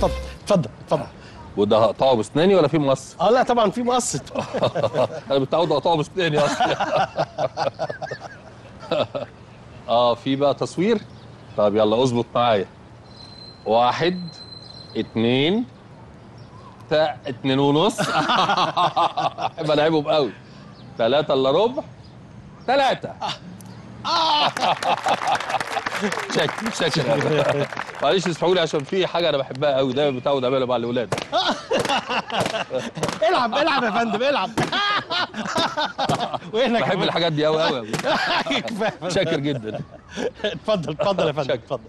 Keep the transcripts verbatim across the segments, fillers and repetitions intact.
اتفضل اتفضل اتفضل. وده هقطعه بسناني ولا في مقص؟ اه لا طبعا في مقص. انا متعود اقطعه بسناني اصلا. اه في بقى تصوير؟ طب يلا اظبط معايا. واحد اتنين تا اتنين ونص. احب العبهم قوي. تلاتة الا ربع. تلاتة. شكل شكل. معلش اسمحوا لي عشان في حاجه انا بحبها قوي دايما متعود اعملها مع الاولاد. العب العب يا فندم العب. بحب الحاجات دي قوي قوي. شاكر جدا. اتفضل اتفضل يا فندم اتفضل.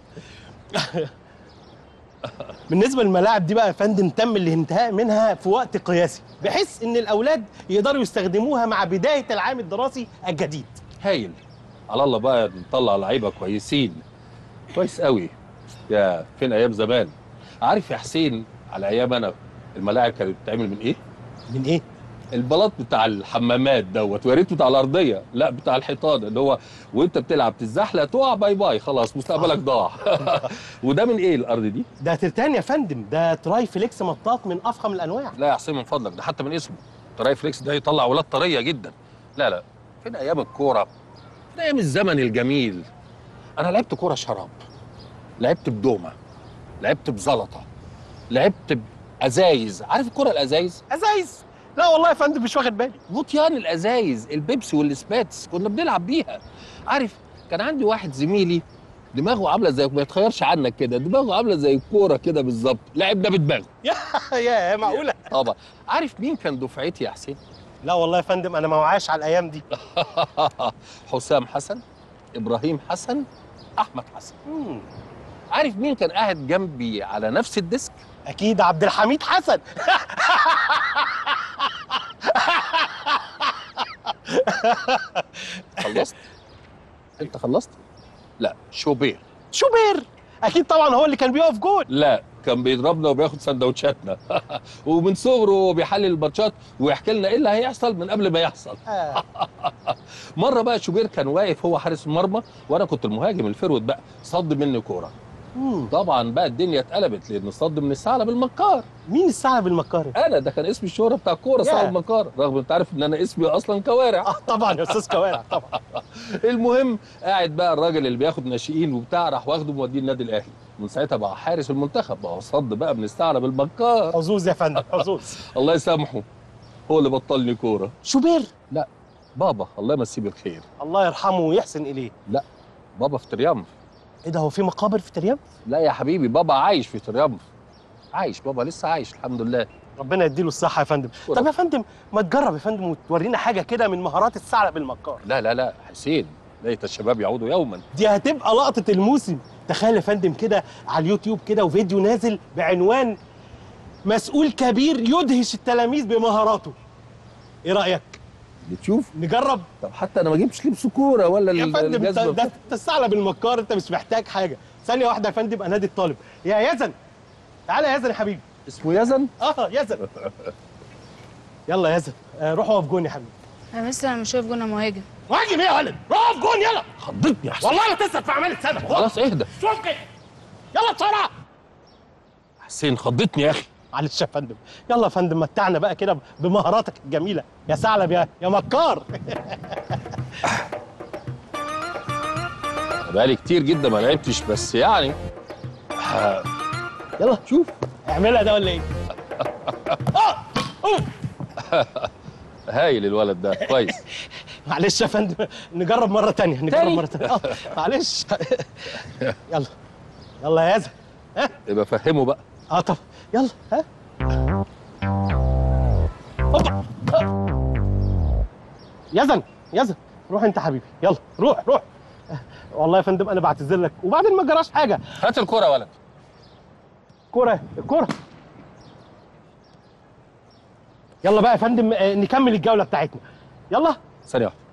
بالنسبه للملاعب دي بقى يا فندم تم الانتهاء منها في وقت قياسي بحيث ان الاولاد يقدروا يستخدموها مع بدايه العام الدراسي الجديد. هايل. على الله بقى نطلع لعيبه كويسين. كويس قوي. يا فين ايام زمان. عارف يا حسين على ايام انا الملاعب كانت بتتعمل من ايه؟ من ايه؟ البلاط بتاع الحمامات دوت، ويا ريت بتاع الارضيه، لا بتاع الحيطان اللي هو وانت بتلعب تتزحلق تقع باي باي خلاص مستقبلك ضاع. وده من ايه الارض دي؟ ده ترتان يا فندم، ده تراي فليكس مطاط من افخم الانواع. لا يا حسين من فضلك، ده حتى من اسمه تراي فليكس ده يطلع ولاد طريه جدا. لا لا فين ايام الكوره؟ فين ايام الزمن الجميل؟ انا لعبت كوره شراب، لعبت بدومه، لعبت بزلطه، لعبت بازايز. عارف الكوره الازايز؟ ازايز؟ لا والله يا فندم مش واخد بالي. غطيان الازايز البيبسي والسباتس كنا بنلعب بيها. عارف كان عندي واحد زميلي دماغه عامله زي ما يتخيرش عنك كده، دماغه عامله زي الكوره كده بالظبط، لعبنا بدماغه. يا يا معقوله؟ طبعا. عارف مين كان دفعتي يا حسين؟ لا والله يا فندم انا ما وعاش على الايام دي. حسام حسن، ابراهيم حسن، احمد حسن. مم. عارف مين كان قاعد جنبي على نفس الديسك؟ اكيد عبد الحميد حسن. خلصت؟ انت خلصت؟ لا شوبير. شوبير اكيد طبعا هو اللي كان بيقف جول. لا كان بيضربنا وبياخد سندوتشاتنا. ومن صغره هو بيحلل الماتشات ويحكي لنا ايه اللي هيحصل من قبل ما يحصل. آه. مره بقى شوبير كان واقف هو حارس المرمى وانا كنت المهاجم الفيرود بقى، صد مني كوره. مم. طبعا بقى الدنيا اتقلبت لان صد من الثعلب المكار. مين الثعلب المكاري؟ انا ده كان اسمي الشهره بتاع الكوره ثعلب المكار، رغم انت عارف ان انا اسمي اصلا كوارع. اه طبعا يا استاذ كوارع طبعا. المهم قاعد بقى الراجل اللي بياخد ناشئين وبتاع راح واخده موديه النادي الاهلي، من ساعتها بقى حارس المنتخب، بقى صد بقى من الثعلب المكار. حظوظ يا فندم حظوظ. الله يسامحه هو اللي بطلني كوره. شوبير؟ لا بابا الله يمسيه بالخير. الله يرحمه ويحسن اليه. لا بابا في تريمف. ايه ده هو في مقابر في تريمف؟ لا يا حبيبي بابا عايش في تريمف. عايش بابا لسه عايش الحمد لله. ربنا يديله الصحه يا فندم. ورب. طب يا فندم ما تجرب يا فندم وتورينا حاجه كده من مهارات الثعلب المكار. لا لا لا حسين ليت الشباب يعودوا يوما. دي هتبقى لقطه الموسم. تخيل يا فندم كده على اليوتيوب كده وفيديو نازل بعنوان مسؤول كبير يدهش التلاميذ بمهاراته. ايه رايك؟ بتشوف؟ نجرب. طب حتى انا ما جبتش لبس كوره ولا يا فندم انت الجزمة. ده انت الثعلب المكار، انت مش محتاج حاجه. ثانيه واحده يا فندم انادي الطالب. يا يزن تعالى يا يزن يا حبيبي. اسمه يزن؟ اه يزن. يلا يا يزن آه روح اقف جون يا حبيبي. يا مستر انا مش واقف جون، انا مهاجم. مهاجم ايه يا ولد؟ روح اقف جون يلا. خضتني يا حسين. والله لا تسرق في اعمال السنه. خلاص اهدى. شوف كده. يلا بسرعه. حسين خضتني يا اخي. معلش يا فندم. يلا يا فندم متعنا بقى كده بمهاراتك الجميله يا ثعلب يا يا مكار. بقالي كتير جدا ما لعبتش بس يعني ها. يلا شوف اعملها ده ولا ايه؟ اه أوه. هايل الولد ده كويس. معلش يا فندم نجرب مره تانية نجرب تاني؟ مره تانية. اه معلش. يلا يلا يا يزن. ها يبقى فهمه بقى. اه طب يلا ها. هوبا. يزن يزن روح انت حبيبي يلا روح روح. والله يا فندم انا بعتذر لك وبعدين ما جراش حاجه. هات الكوره يا ولد. كوره الكوره. يلا بقى يا فندم آه، نكمل الجوله بتاعتنا. يلا. ثانيه واحده.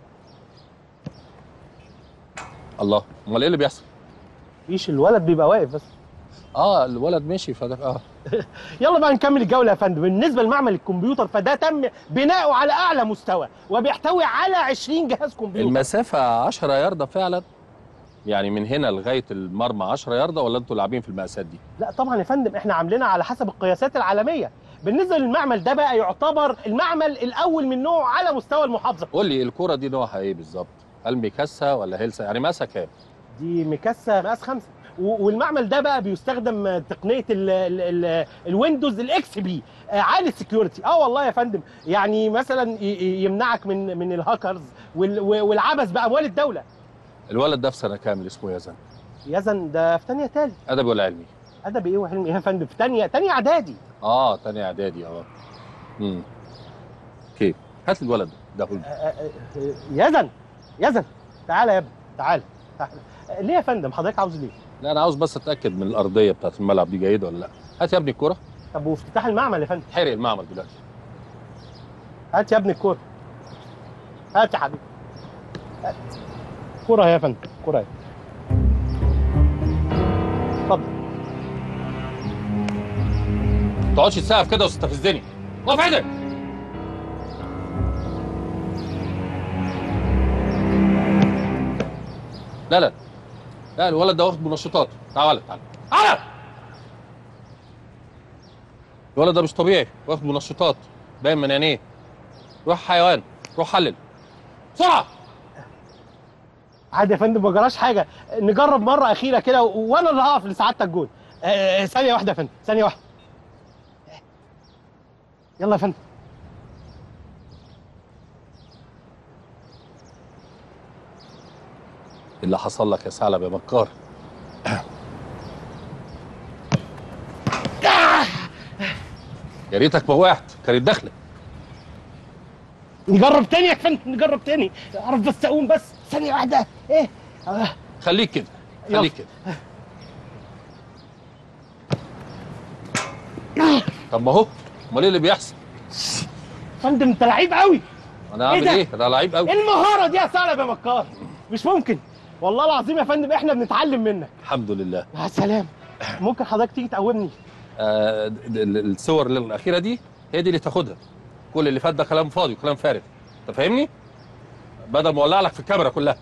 الله امال ايه اللي بيحصل؟ مفيش الولد بيبقى واقف بس. اه الولد مشي فده اه يلا بقى نكمل الجوله يا فندم. بالنسبه لمعمل الكمبيوتر فده تم بناؤه على اعلى مستوى وبيحتوي على عشرين جهاز كمبيوتر. المسافه عشرة ياردة فعلا. يعني من هنا لغايه المرمى عشرة ياردة ولا انتوا لاعبين في المقاسات دي؟ لا طبعا يا فندم، احنا عاملينها على حسب القياسات العالميه. بالنسبه للمعمل ده بقى يعتبر المعمل الاول من نوعه على مستوى المحافظه. قول لي الكوره دي نوعها ايه بالظبط؟ هل ميكاسه ولا هيلسا؟ يعني مقاسها كام؟ دي ميكاسه مقاس خمسة، و- والمعمل ده بقى بيستخدم تقنيه ال ال ال الويندوز الاكس بي، آه، عالي السكيورتي. اه والله يا فندم، يعني مثلا ي- ي- يمنعك من من الهاكرز وال- والعبث باموال الدوله. الولد ده في سنه كام اللي اسمه يزن؟ يزن ده في ثانيه ثالث. ادبي ولا علمي؟ ادبي ايه وحلمي ايه يا فندم؟ في ثانيه ثانيه اعدادي. اه تاني اعدادي. اه امم كيف؟ هات لي الولد ده ده آه، آه، آه، يزن يزن تعالى يا ابني، تعالى تعالى. آه، ليه يا فندم؟ حضرتك عاوز ليه؟ لا انا عاوز بس اتاكد من الارضيه بتاعت الملعب دي جيده ولا لا. هات يا ابني الكوره. طب وافتتاح المعمل يا فندم؟ حرق المعمل دلوقتي. هات يا ابني الكوره، هات يا حبيبي، هات كوره يا فندم، كوره اهي. اتفضل. ما تقعدش تسقف كده وتستفزني. اقف عندك. لا لا لا الولد ده واخد منشطات. تعالى تعالى تعالى. الولد ده مش طبيعي، واخد منشطات باين من عينيه. روح حيوان، روح حلل بسرعه. عادي يا فندم، ما جراش حاجه. نجرب مره اخيره كده و- وانا اللي هقف لسعادتك جول. آه، ثانيه واحده يا فندم، ثانيه واحده. يلا يا فندم. اللي حصل لك يا ثعلب يا مكار. يا ريتك ما وقعت، كانت داخله. نجرب تاني يا فندم، نجرب تاني. اعرف بس اقوم، بس ثانيه واحده. ايه آه. خليك كده، خليك كده. طب ما هو امال ايه اللي بيحصل؟ فندم انت لعيب قوي. انا اعمل إيه ايه؟ ده؟ انا لعيب قوي. ايه المهاره دي يا ثعلب يا مكار؟ مش ممكن والله العظيم يا فندم، احنا بنتعلم منك. الحمد لله. يا سلام. ممكن حضرتك تيجي تقومني؟ آه ال- ال- الصور الاخيره دي هي دي اللي تاخدها. كل اللي فات ده كلام فاضي وكلام فارغ. انت فاهمني؟ بدل ما اولع لك في الكاميرا كلها.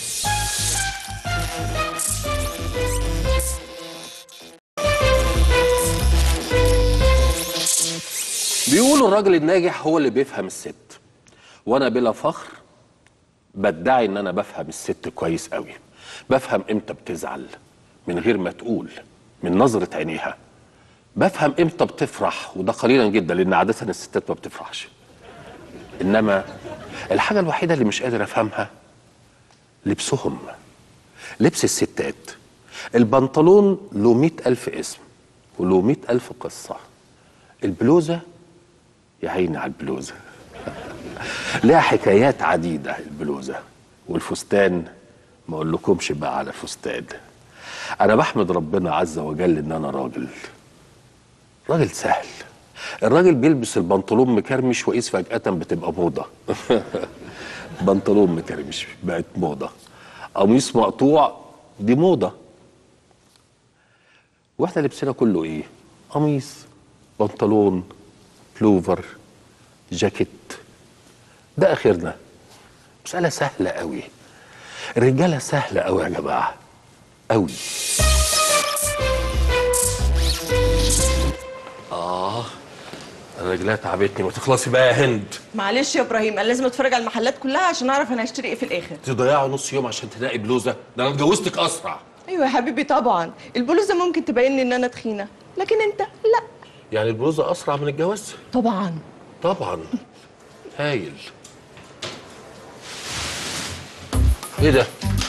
بيقولوا الراجل الناجح هو اللي بيفهم الست، وانا بلا فخر بدعي ان انا بفهم الست كويس قوي. بفهم امتى بتزعل من غير ما تقول، من نظرة عينيها. بفهم امتى بتفرح، وده قليلا جدا لان عادة الستات ما بتفرحش. انما الحاجة الوحيدة اللي مش قادر افهمها لبسهم. لبس الستات، البنطلون له مئة ألف اسم وله مئة ألف قصة. البلوزة يا عيني على البلوزة لها حكايات عديدة البلوزة. والفستان ما اقولكمش بقى على الفستان. انا بحمد ربنا عز وجل ان انا راجل راجل سهل. الراجل بيلبس البنطلون مكرمش وقيس فجأة بتبقى موضة. بنطلون مكرمش بقت موضة، قميص مقطوع دي موضة. واحنا لبسنا كله ايه؟ قميص، بنطلون، بلوفر، جاكيت. ده اخرنا. مسألة سهلة قوي. الرجالة سهلة قوي يا جماعة، قوي. اه الرجلات تعبتني. ما تخلصي بقى يا هند. معلش يا ابراهيم، انا لازم اتفرج على المحلات كلها عشان اعرف انا هشتري ايه في الاخر. تضيعوا نص يوم عشان تلاقي بلوزة؟ ده انا اتجوزتك اسرع. ايوه يا حبيبي طبعا، البلوزه ممكن تبين ان انا تخينه، لكن انت لا. يعني البلوزة اسرع من الجواز؟ طبعا طبعا. هايل. ايه ده؟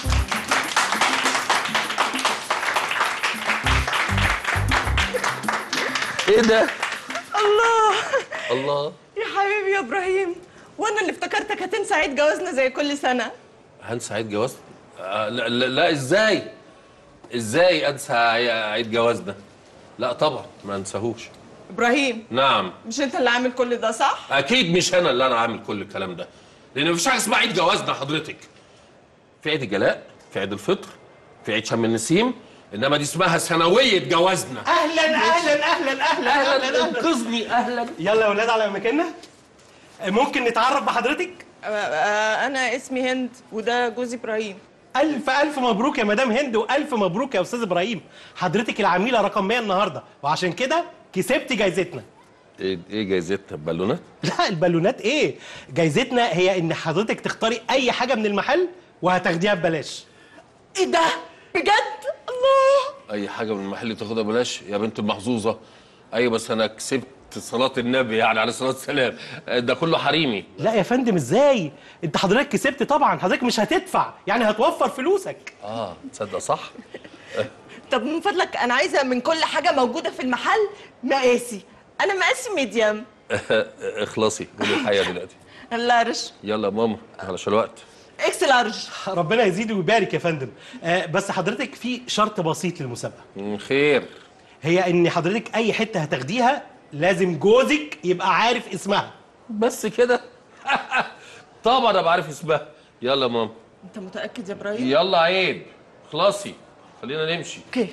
ايه ده؟ الله الله. يا حبيبي يا ابراهيم، وانا اللي افتكرتك هتنسى عيد جوازنا زي كل سنه. هنسى عيد جواز؟ آه لا, لا, لا ازاي؟ ازاي انسى عيد جوازنا؟ لا طبعا ما انساهوش. ابراهيم، نعم. مش انت اللي عامل كل ده صح؟ اكيد مش انا اللي انا عامل كل الكلام ده، لان مفيش حاجه اسمها عيد جوازنا حضرتك. في عيد الجلاء، في عيد الفطر، في عيد شم النسيم، انما دي اسمها سنويه جوازنا. اهلا اهلا اهلا اهلا اهلا انقذني. اهلا. يلا يا ولاد على مكاننا. ممكن نتعرف بحضرتك؟ آه، آه، انا اسمي هند وده جوزي ابراهيم. الف الف مبروك يا مدام هند، والف مبروك يا استاذ ابراهيم. حضرتك العميله رقم مية النهارده، وعشان كده كسبت جايزتنا. ايه ايه جايزتها؟ بالونات؟ لا البالونات ايه، جايزتنا هي ان حضرتك تختاري اي حاجه من المحل وهتاخديها ببلاش. ايه ده بجد؟ الله. اي حاجه من المحل تاخدها بلاش يا بنت المحظوظه. ايوه بس انا كسبت صلاه النبي يعني عليه الصلاه والسلام، ده كله حريمي. لا يا فندم ازاي؟ انت حضرتك كسبت طبعا، حضرتك مش هتدفع يعني هتوفر فلوسك. اه تصدق صح. طب من فضلك انا عايزه من كل حاجه موجوده في المحل مقاسي. انا مقاسي ميديم. اخلصي قولي الحقيقه دلوقتي. اللارج. يلا يا ماما علشان الوقت. اكس لارج. ربنا يزيد ويبارك يا فندم. آه بس حضرتك في شرط بسيط للمسابقه. مم، خير. هي ان حضرتك اي حته هتاخديها لازم جوزك يبقى عارف اسمها. بس كده؟ طبعا انا بعرف اسمها. يلا يا ماما. انت متاكد يا ابراهيم؟ يلا عيب خلاصي خلينا نمشي. اوكي.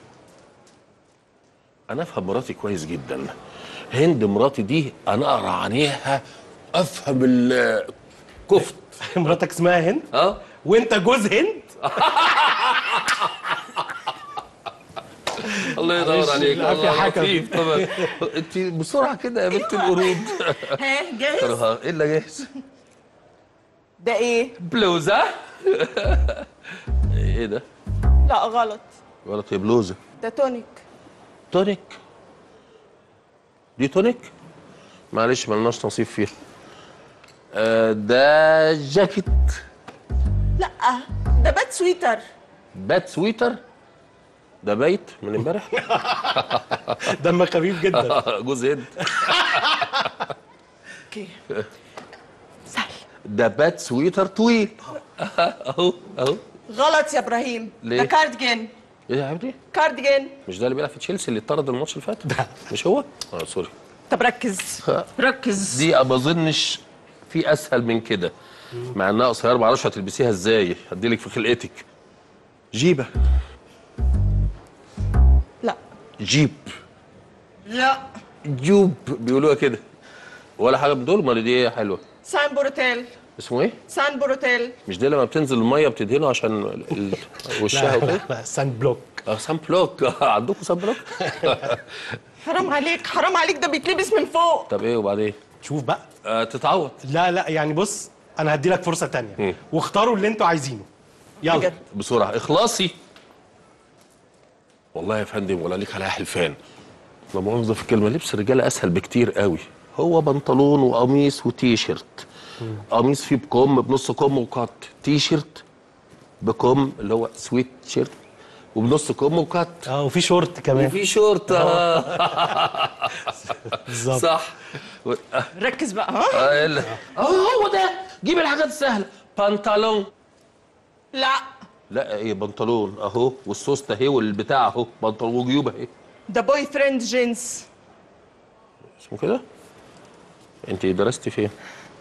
انا افهم مراتي كويس جدا. هند مراتي دي انا اقرا عينيها افهم الكفت. مراتك اسمها هند؟ اه وانت جوز هند؟ الله يدور معلش، عليك. العافية الله حكم. لطيف طبعا. انت بسرعه كده يا بنت القرود. ها جاهز؟ ترى ايه اللي جاهز؟ ده ايه؟ بلوزه. ايه ده؟ لا غلط. غلط، هي بلوزه. ده تونيك. تونيك؟ دي تونيك؟ معلش ملناش نصيب فيها. آه ده جاكيت. لا ده بات سويتر. بات سويتر؟ ده بايت من امبارح. دمك خفيف جدا. جوز هند. اوكي سهل. ده بات سويتر طويل. اهو اهو. غلط يا ابراهيم. ليه؟ ده كارديجان. ايه يا حبيبتي؟ كارديجان. مش ده اللي بيلعب في تشيلسي اللي اتطرد الماتش اللي فات؟ مش هو؟ اه سوري. طب ركز ركز. دي ما اظنش في اسهل من كده، مع انها قصيره ما اعرفش هتلبسيها ازاي، هديلك في خلقتك. جيبه. لا جيب. لا. جوب بيقولوها كده. ولا حاجه من دول؟ امال دي ايه حلوه؟ سان بوروتيل. اسمه ايه؟ سان بوروتيل. مش ده لما بتنزل الميه بتدهنه عشان ال- وشها لا وكده؟ لا لا سان بلوك. اه سان بلوك. عندكم سان بلوك؟ حرام عليك حرام عليك، ده بيتلبس من فوق. طب ايه وبعدين؟ شوف بقى. آه تتعوض. لا لا يعني بص انا هدي لك فرصه تانية مم. واختاروا اللي انتوا عايزينه. يلا بجد. بسرعه اخلاصي. والله يا فندم ولا ليك عليها حلفان. لا مؤاخذه في الكلمه، لبس الرجاله اسهل بكتير قوي. هو بنطلون وقميص وتيشيرت. قميص فيه بكم بنص كم وقط، تيشيرت بكم اللي هو سويت شيرت وبنص كم وقط، اه وفي شورت كمان. وفي شورت. آه. بالظبط. صح. و- آه، ركز بقى. ها آه، إلا- اه هو ده. جيب الحاجات السهله. بنطلون. لا لا ايه بنطلون اهو، والسوسته اهي والبتاع اهو، بنطلون وجيوب اهي. ده بوي فريند جينز. اسمه كده؟ انت درستي فين؟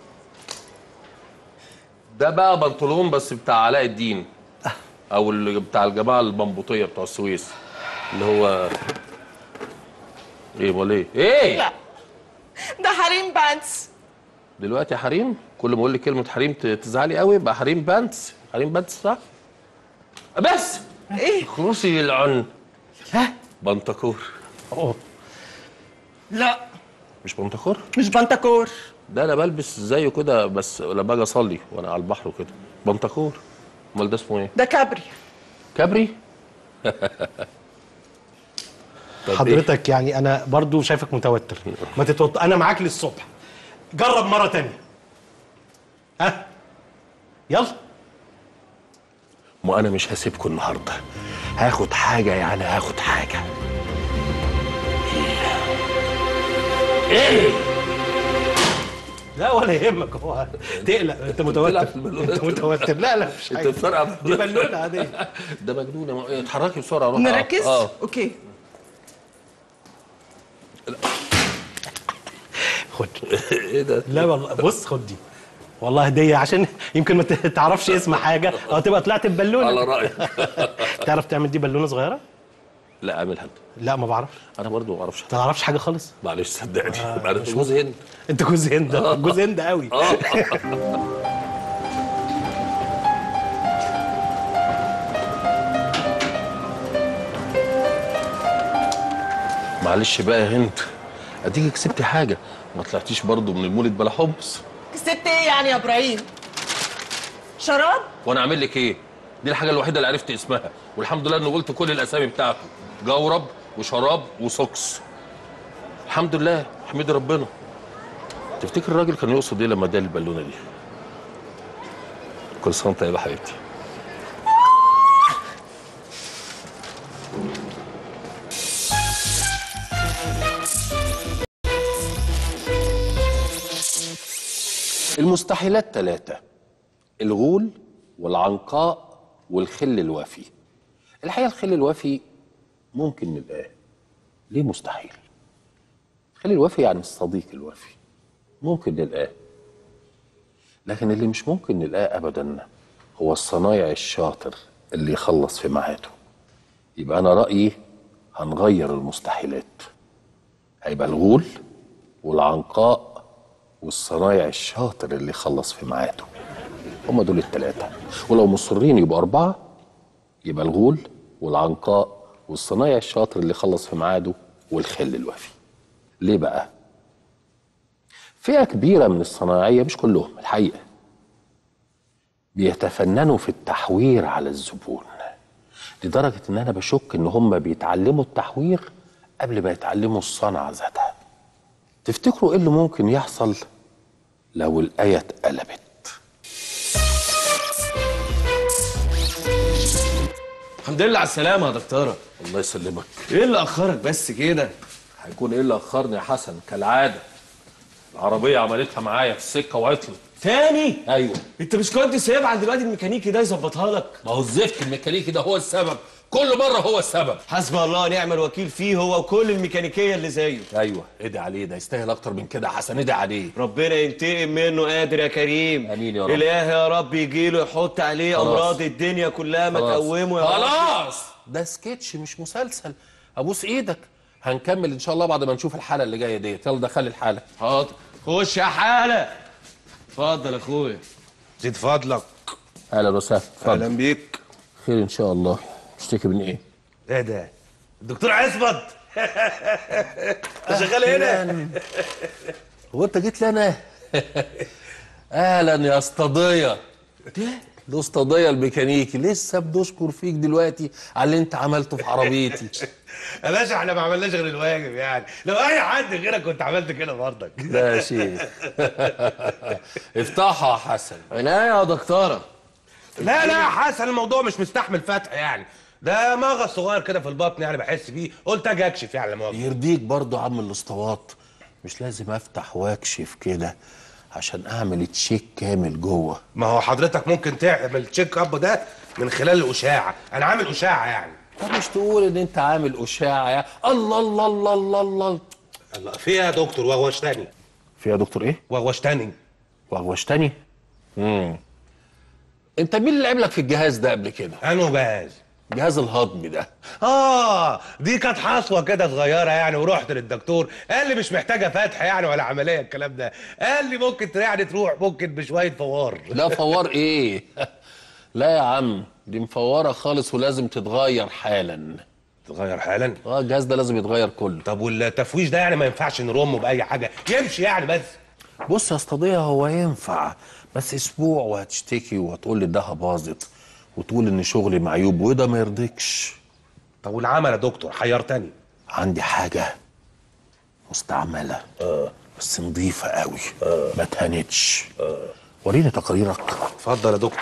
ده بقى بنطلون بس بتاع علاء الدين، او اللي بتاع الجماعه البنبوطيه بتوع السويس، اللي هو ايه امال ايه؟ ايه؟ لا ده حريم بانس. دلوقتي حريم؟ كل ما اقول لك كلمه حريم ت- تزعلي قوي. يبقى حريم بانتس. حريم بانتس صح؟ بس ايه؟ خلصي العن. ها؟ بنتكور. أوه. لا مش بنتكور؟ مش بنتكور. ده انا بلبس زيه كده بس لما باجي اصلي وانا على البحر وكده. بنتكور. امال ده اسمه ايه؟ ده كابري. كابري؟ طب حضرتك يعني انا برضو شايفك متوتر، ما تتوتر، انا معاك للصبح. جرب مره تانية. ها يلا. ما انا مش هسيبكم النهارده، هاخد حاجه يعني هاخد حاجه. ايه؟ لا ولا يهمك، هو تقلق انت متوتر. بتلعب في البالونات. انت متوتر. لا لا مش انت حاجه، بتفرقع دي بالونه عاديه. ده مجنونه. ما- اتحركي بسرعه روحي. نركز. اه اوكي خد. ايه ده؟ لا والله بص خد دي، والله هديه عشان يمكن ما تعرفش اسم حاجه او تبقى طلعت على ببالونه. رايك. تعرف تعمل دي بالونه صغيره؟ لا اعملها انت. لا ما بعرفش. انا برضو ما اعرفش. ما تعرفش حاجه خالص. معلش صدقني. معلش جوز هند. انت جوز هند، جوز هند قوي. اه معلش بقى يا هند، اديكي كسبتي حاجه، ما طلعتيش برضه من المولد بلا حبس. كسبت ايه يعني يا ابراهيم؟ شراب؟ وانا اعمل لك ايه؟ دي الحاجه الوحيده اللي عرفت اسمها، والحمد لله اني قلت كل الاسامي بتاعته، جورب وشراب وسوكس. الحمد لله، احمدي ربنا. تفتكر الراجل كان يقصد ايه لما اداني البالونه دي؟ كل سنه وانت طيبه حبيبتي. المستحيلات ثلاثة: الغول والعنقاء والخل الوفي. الحقيقة الخل الوفي ممكن نلقاه. ليه مستحيل؟ الخل الوفي يعني الصديق الوفي، ممكن نلقاه. لكن اللي مش ممكن نلقاه أبدا هو الصنايعي الشاطر اللي يخلص في ميعاده. يبقى أنا رأيي هنغير المستحيلات، هيبقى الغول والعنقاء والصنايعي الشاطر اللي يخلص في ميعاده. هما دول التلاتة، ولو مصرين يبقوا أربعة، يبقى الغول والعنقاء والصنايعي الشاطر اللي يخلص في ميعاده والخل الوفي. ليه بقى؟ فئة كبيرة من الصنايعية، مش كلهم الحقيقة، بيتفننوا في التحوير على الزبون، لدرجة إن أنا بشك إن هما بيتعلموا التحوير قبل ما يتعلموا الصنعة ذاتها. تفتكروا إيه اللي ممكن يحصل لو الآية اتقلبت؟ الحمد لله على السلامة يا دكتورة. الله يسلمك. ايه اللي أخرك بس كده؟ هيكون ايه اللي اخرني يا حسن؟ كالعاده العربيه عملتها معايا في السكه وعطلت. تاني؟ ايوه. انت مش كنت سايبها عند الواد الميكانيكي ده يظبطها لك؟ ما هو الزفت الميكانيكي ده هو السبب، كل مره هو السبب. حسبي الله ونعم الوكيل فيه هو وكل الميكانيكيه اللي زيه. ايوه، ادعي عليه، ده يستاهل اكتر من كده يا حسن، ادعي عليه. ربنا ينتقم منه قادر يا كريم. امين يا رب. اله يا رب يجيله يحط عليه خلاص. امراض الدنيا كلها ما تقومه يا رب. خلاص، ده سكتش مش مسلسل. ابوس ايدك، هنكمل ان شاء الله بعد ما نشوف الحلقه اللي جايه ديت. يلا دخلي الحلقه. حاضر، خش يا حاله. اتفضل يا اخويا. زيد فضلك. اهلا وسهلا. اهلا بيك. خير ان شاء الله. تشتكي من ايه؟ ايه ده؟ الدكتور عصمت. انت شغال هنا؟ هو انت جيت لي انا؟ اهلا يا اسطى. ده الاسطى الميكانيكي لسه بنشكر فيك دلوقتي على اللي انت عملته في عربيتي. يا باشا احنا ما عملناش غير الواجب، يعني لو اي حد غيرك كنت عملت كده برضك. لا يا شيخ. افتحها يا حسن. لا يا دكتوره. لا لا يا حسن، الموضوع مش مستحمل فتح يعني، ده مغص صغير كده في البطن يعني بحس بيه، قلت اجي اكشف يعني لما يرضيك برضه يا عم الاسطوات، مش لازم افتح واكشف كده عشان اعمل تشيك كامل جوه. ما هو حضرتك ممكن تعمل تشيك اب ده من خلال الاشاعه، انا عامل اشاعه يعني. طب مش تقول ان انت عامل اشاعه يا الله الله الله الله الله. الله فيها يا دكتور وغوشتني. فيها يا دكتور ايه؟ وغوشتني. وغوشتني؟ امم انت مين اللي لعب لك في الجهاز ده قبل كده؟ انو جهاز؟ جهاز الهضم ده. اه دي كانت حصوه كده صغيره يعني، ورحت للدكتور قال لي مش محتاجه فتح يعني ولا عمليه الكلام ده، قال لي ممكن يعني تروح ممكن بشويه فوار. لا فوار ايه؟ لا يا عم، دي مفوره خالص ولازم تتغير حالا. تتغير حالا؟ اه الجهاز ده لازم يتغير كله. طب والتفويش ده يعني ما ينفعش نرمه باي حاجه، يمشي يعني بس؟ بص يا اسطى، هو ينفع بس اسبوع وهتشتكي وهتقول لي الدها باظت وتقول ان شغلي معيوب وده ما يرضيكش. طب والعمل يا دكتور حيرتني. عندي حاجه مستعمله اه بس نظيفه قوي. اه ما تهنتش. اه وريني تقاريرك. اتفضل يا دكتور.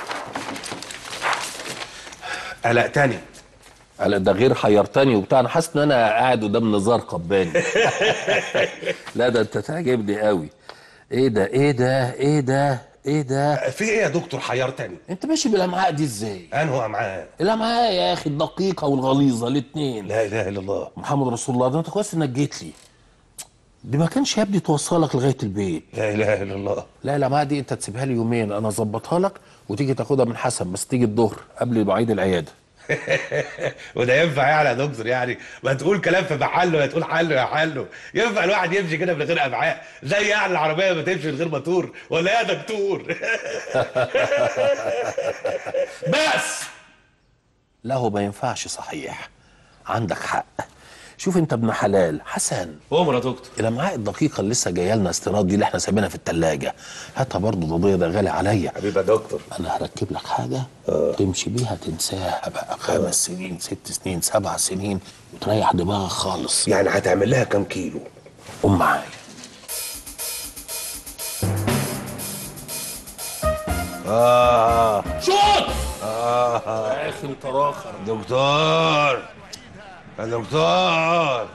قلقتني. قال ده غير حيرتني وبتاع، انا حاسس ان انا قاعد قدام نزار قباني. لا ده انت تعجبني قوي. ايه ده ايه ده ايه ده ايه ده؟ في ايه يا دكتور حيرتني؟ انت ماشي بالامعاء دي ازاي؟ انهو امعاء؟ الامعاء يا اخي الدقيقه والغليظه الاثنين. لا اله الا الله محمد رسول الله. ده انت كويس انك جيت لي، دي ما كانش يا ابني توصلك لغايه البيت. لا اله الا الله. لا الامعاء دي انت تسيبها لي يومين انا اظبطها لك وتيجي تاخدها من حسن، بس تيجي الظهر قبل مواعيد العياده. وده ينفع يعني يا دكتور؟ يعني ما تقول كلام في محله يا تقول حله يا حله، ينفع الواحد يمشي كده من غير امعاء زي يعني العربيه ما تمشي من غير موتور ولا ايه يا دكتور؟ بس لا هو ما ينفعش صحيح، عندك حق. شوف انت ابن حلال حسن، عمر يا دكتور. الامعاء الدقيقه اللي لسه جايه لنا استيراد دي اللي احنا سايبينها في الثلاجه، هاتها برضه، ده ده غالي عليا. حبيبي يا دكتور، انا هركب لك حاجه آه. تمشي بيها تنساها بقى خمس آه. سنين ست سنين سبع سنين وتريح دماغك خالص. يعني هتعمل لها كام كيلو؟ قوم معايا. اه شوت اه يا اخي انت راخر. دكتور يا دكتور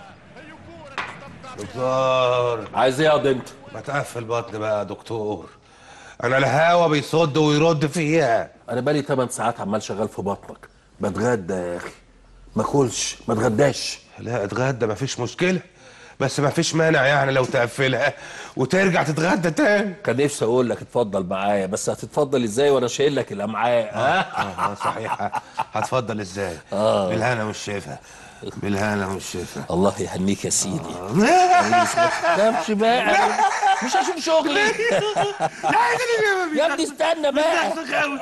دكتور، عايز ايه يا قاضي انت؟ ما تقفل بطني بقى يا دكتور، انا الهوا بيصد ويرد فيها. انا بقالي ثمان ساعات عمال شغال في بطنك، بتغدى يا اخي. ما اكلش ما اتغداش. لا اتغدى مفيش مشكله، بس مفيش مانع يعني لو تقفلها وترجع تتغدى تاني. كان نفسي اقول لك اتفضل معايا، بس هتتفضل ازاي وانا شايل لك الامعاء؟ ها اه, آه صحيح، هتفضل ازاي؟ اه بالهنا والشفا، بالهنا والشفا. الله يهنيك يا سيدي. ما تخافش بقى، مش هشوف شغلي. يا ابني استنى بقى.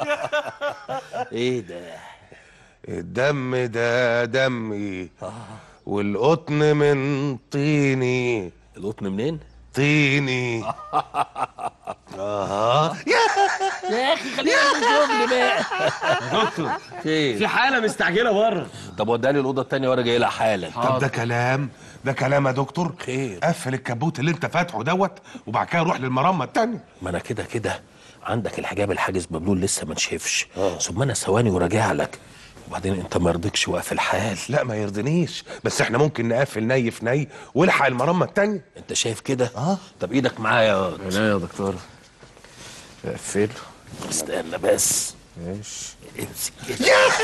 ايه ده؟ الدم ده دمي والقطن من طيني. القطن منين؟ طيني. اه يا اخي خلينا نشوف شغلي بقى. دكتور ايه؟ في حاله مستعجله بره. طب وداني الاوضه الثانيه وانا جاي لها حالا. طب ده كلام، ده كلام يا دكتور. خير. قفل الكبوت اللي انت فاتحه دوت وبعد كده روح للمرمى الثانيه. ما انا كده كده عندك الحجاب الحاجز مبلول لسه ما نشفش، ثم انا ثواني وراجع لك. وبعدين انت ما يرضيكش واقف الحال. لا ما يرضينيش، بس احنا ممكن نقفل ني في ني والحق المرمى الثانيه. انت شايف كده؟ اه. طب ايدك معايا. لا يا دكتور اقفل. استنى بس. ماشي امسك كده.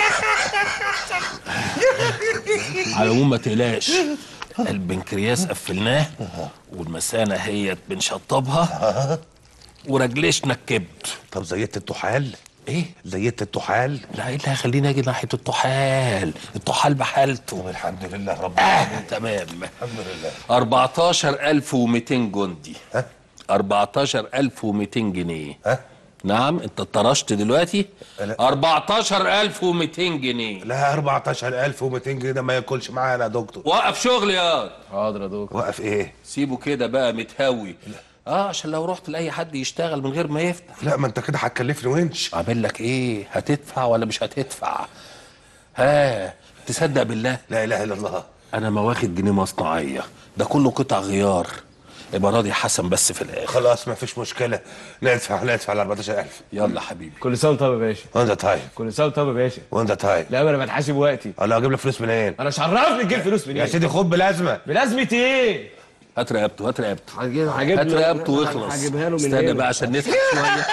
على العموم ما تقلقش، البنكرياس قفلناه والمثانه هي بنشطبها ورجليشنا الكبد. طب زيت الطحال؟ ايه؟ زيت الطحال؟ لا ايه اللي هيخليني اجي ناحيه الطحال؟ الطحال بحالته. طب الحمد لله رب العالمين. آه تمام الحمد لله. أربعتاشر ألف ومئتين جندي. ها؟ أربعتاشر ألف ومئتين جنيه. ها؟ نعم انت اتطرشت دلوقتي؟ لا. أربعتاشر ألف ومئتين جنيه. لا أربعتاشر ألف ومئتين جنيه ده ما ياكلش معانا يا دكتور. وقف شغل يا. حاضر يا دكتور. وقف ايه؟ سيبه كده بقى متهوي. اه عشان لو رحت لاي حد يشتغل من غير ما يفتح. لا ما انت كده هتكلفني ونش. عامل لك ايه؟ هتدفع ولا مش هتدفع؟ ها تصدق بالله؟ لا اله الا الله. انا ما واخد جنيه مصنعيه، ده كله قطع غيار. يبقى راضي حسن بس في الاخر. خلاص ما فيش مشكله، ندفع ندفع ال أربعتاشر ألف. يلا حبيبي. كل سنه طيب يا باشا. وانت طيب. كل سنه طيب يا باشا. وانت طيب. لا انا بتحاسب وقتي. الله اجيب لك فلوس منين؟ انا مش عرفني تجيب فلوس منين يا سيدي خد بلازمه. بلازمه ايه؟ هات رقبته هات رقبته هجيب هجيب هات رقبته واخلص. هجيبها له من استنى هنا بقى عشان نضحك شويه.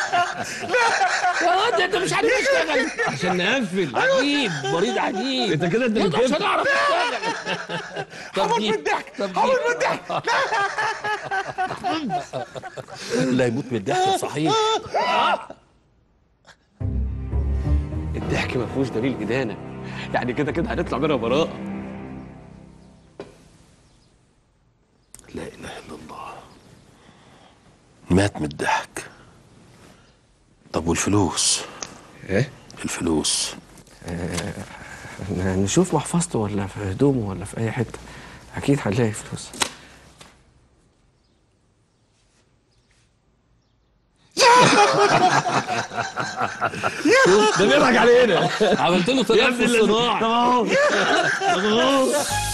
لا انت مش عارف تشتغل عشان نقفل. عجيب مريض عجيب. انت كده انت انت عشان اعرف اشتغل. هموت من الضحك هموت من الضحك. لا يموت من الضحك صحيح. الضحك ما فيهوش دليل ادانه، يعني كده كده هنطلع منها براءه. لا اله الا الله، مات من الضحك. طب والفلوس؟ ايه؟ الفلوس آه نشوف محفظته ولا في هدومه ولا في اي حته، اكيد هنلاقي فلوس. ده بيضحك علينا. عملت له تنفس صناعي. طب اهو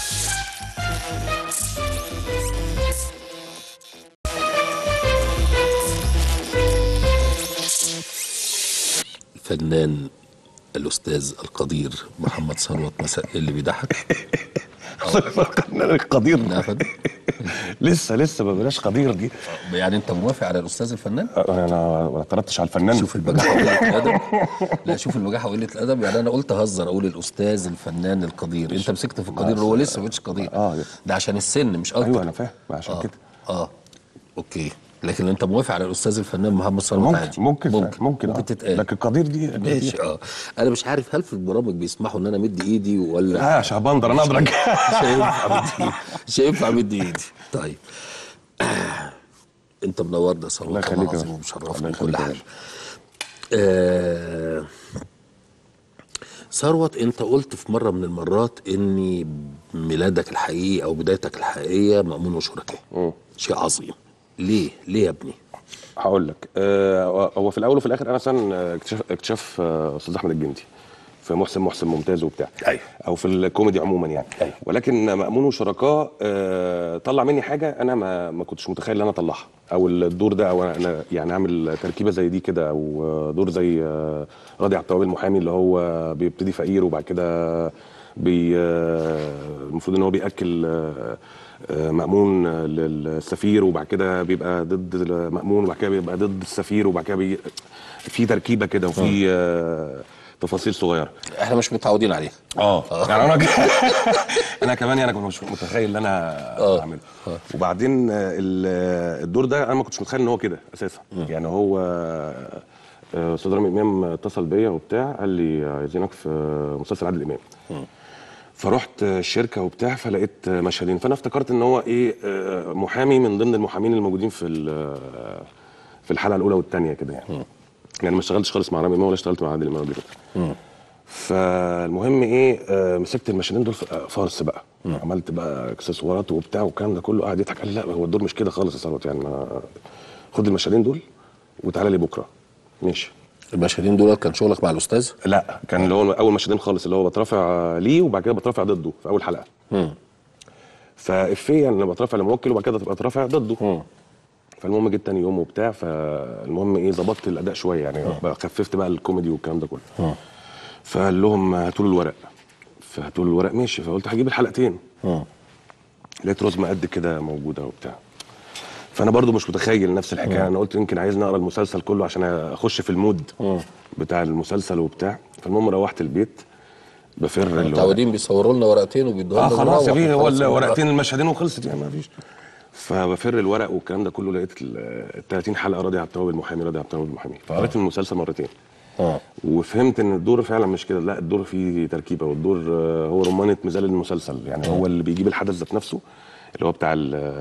الفنان الاستاذ القدير محمد ثروت مساء اللي بيضحك. الفنان القدير لا يا فندم. لسه لسه ما بلاش قدير دي. يعني انت موافق على الاستاذ الفنان؟ انا ما اعترضتش على الفنان. شوف البجاحه وقله الادب. لا شوف البجاحه وقله الادب. يعني انا قلت اهزر اقول الاستاذ الفنان القدير، انت مسكت في القدير هو لسه ما بقتش قدير. اه ده عشان السن مش اكتر. ايوه انا فاهم عشان آه. كده. اه اوكي، لكن انت موافق على الاستاذ الفنان محمد ثروت ممكن عادي؟ ممكن ممكن ممكن, ممكن, ممكن آه. تتقال. لكن القدير دي ماشي. اه انا مش عارف هل في البرامج بيسمحوا ان انا امد ايدي ولا لا يا شهبندر انا ادرك. مش هينفع امد ايدي، مش هينفع امد ايدي. طيب انت منورنا ثروت، الله يخليك العظيم ومشرفنا الله من كل يخليك حال. آه ثروت، انت قلت في مره من المرات ان ميلادك الحقيقي او بدايتك الحقيقيه مأمون وشركاه. شيء عظيم. ليه؟ ليه يا ابني؟ هقول لك. آه هو في الاول وفي الاخر انا مثلا اكتشاف اكتشاف آه، استاذ احمد الجندي في محسن محسن ممتاز وبتاع. ايوه. او في الكوميدي عموما يعني. أيوة. ولكن مأمون وشركاه آه طلع مني حاجه انا ما ما كنتش متخيل ان انا اطلعها، او الدور ده، او انا يعني اعمل تركيبه زي دي كده، او دور زي آه راضي عبد التواب المحامي اللي هو بيبتدي فقير وبعد كده بي آه المفروض ان هو بياكل آه مأمون للسفير، وبعد كده بيبقى ضد مأمون، وبعد كده بيبقى ضد السفير، وبعد كده بي... في تركيبه كده وفي آه تفاصيل صغيره احنا مش متعودين عليها. اه يعني انا انا كمان يعني كنت مش متخيل ان انا اعمله. وبعدين الدور ده انا ما كنتش متخيل ان هو كده اساسا. يعني هو استاذ رامي امام اتصل بيا وبتاع، قال لي عايزينك في مسلسل عادل امام. فرحت الشركه وبتاع، فلقيت مشهدين، فانا افتكرت ان هو ايه، محامي من ضمن المحامين الموجودين في في الحلقه الاولى والثانيه كده يعني. يعني ما اشتغلتش خالص مع رامي امام ولا اشتغلت مع عادل امام قبل كده. فالمهم ايه، مسكت المشهدين دول فارس بقى. مم. عملت بقى اكسسوارات وبتاع والكلام ده كله. قعد يضحك قال لي لا هو الدور مش كده خالص يا ثروت، يعني ما خد المشهدين دول وتعالى لي بكره. ماشي. المشهدين دول كان شغلك مع الاستاذ؟ لا، كان اللي هو اول مشهدين خالص اللي هو بترافع ليه وبعد كده بترافع ضده في اول حلقه. امم فافيه يعني بترافع لموكل وبعد كده بترافع ضده. امم فالمهم جيت تاني يوم وبتاع، فالمهم ايه ظبطت الاداء شويه يعني. مم. خففت بقى الكوميدي والكلام ده كله. مم. فقال لهم هاتوا له الورق. فهاتوا له الورق ماشي. فقلت هجيب الحلقتين. امم لقيت رزمه قد كده موجوده وبتاع. فانا برضو مش متخيل نفس الحكايه. مم. انا قلت يمكن عايزني اقرا المسلسل كله عشان اخش في المود مم. بتاع المسلسل وبتاع. فالمهم روحت البيت بفر. المتعودين بيصوروا لنا ورقتين وبيدوها لنا. اه خلاص يا بيه، هو الورقتين المشهدين وخلصت يعني ما فيش. فبفر الورق والكلام ده كله، لقيت ال ثلاثين حلقه راضي عبد التواب المحامي راضي عبد التواب المحامي. فقريت المسلسل مرتين. اه وفهمت ان الدور فعلا مش كده، لا الدور فيه تركيبه، والدور هو رمانه ميزان المسلسل يعني. هو اللي بيجيب الحدث ذات نفسه اللي هو بتاع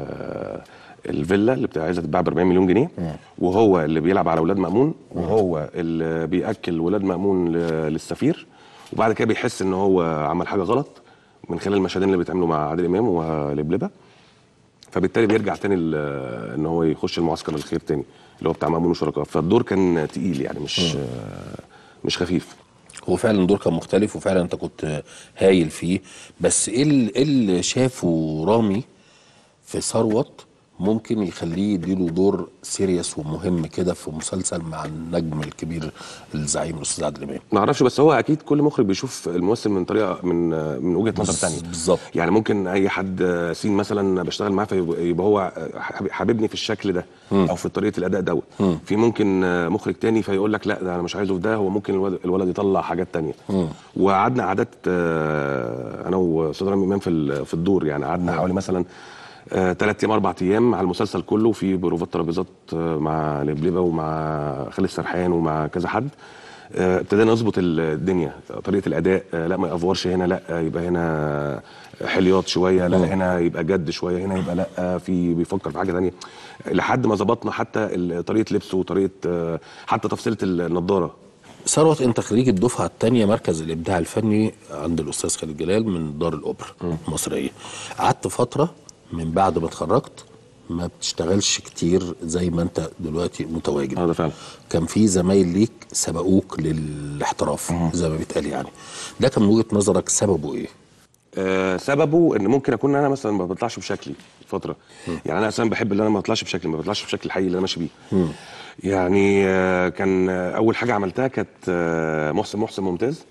الفيلا اللي بتاع عايزه تتباع ب أربعين مليون جنيه. مم. وهو اللي بيلعب على اولاد مأمون، وهو اللي بياكل ولاد مأمون للسفير، وبعد كده بيحس ان هو عمل حاجه غلط من خلال المشهدين اللي بيتعملوا مع عادل امام ولبلبه. فبالتالي بيرجع تاني ان هو يخش المعسكر الخير تاني اللي هو بتاع مأمون وشركاء. فالدور كان تقيل يعني، مش مم. مش خفيف. هو فعلا الدور كان مختلف، وفعلا انت كنت هايل فيه. بس ايه اللي شافه رامي في ثروت ممكن يخليه يديله دور سيريس ومهم كده في مسلسل مع النجم الكبير الزعيم الاستاذ عادل امام؟ ما اعرفش، بس هو اكيد كل مخرج بيشوف الممثل من طريقه من من وجهه نظر ثانيه. بالظبط. يعني ممكن اي حد سين مثلا بشتغل معاه فيبقى هو حاببني في الشكل ده م. او في طريقه الاداء دوت. في ممكن مخرج تاني فيقول لك لا ده انا مش عايزه في ده، هو ممكن الولد, الولد يطلع حاجات تانيه. وقعدنا قعدات انا واستاذ رامي امام في في الدور يعني. قعدنا حوالي مثلا ثلاث ايام اربع ايام على المسلسل كله، في بروفات ترابيزات مع لبلبه ومع خالد سرحان ومع كذا حد. ابتدينا نظبط الدنيا، طريقه الاداء، لا ما يافورش هنا، لا يبقى هنا حليات شويه، لا هنا يبقى جد شويه، هنا يبقى لا في بيفكر في حاجه ثانيه، لحد ما ظبطنا حتى طريقه لبسه وطريقه حتى تفصيله النضاره. ثروت، انت خريج الدفعه الثانيه مركز الابداع الفني عند الاستاذ خالد جلال من دار الاوبرا المصريه. قعدت فتره من بعد ما اتخرجت ما بتشتغلش كتير زي ما انت دلوقتي متواجد. هذا فعلا. كان في زمايل ليك سبقوك للاحتراف زي ما بيتقال يعني. ده كان من وجهه نظرك سببه ايه؟ آه سببه ان ممكن اكون انا مثلا ما بطلعش بشكلي فتره. م. يعني انا اصلا بحب ان انا ما اطلعش بشكلي، ما بطلعش بشكل الحقيقي اللي انا ماشي بيه. م. يعني آه كان اول حاجه عملتها كانت آه محسن محسن ممتاز.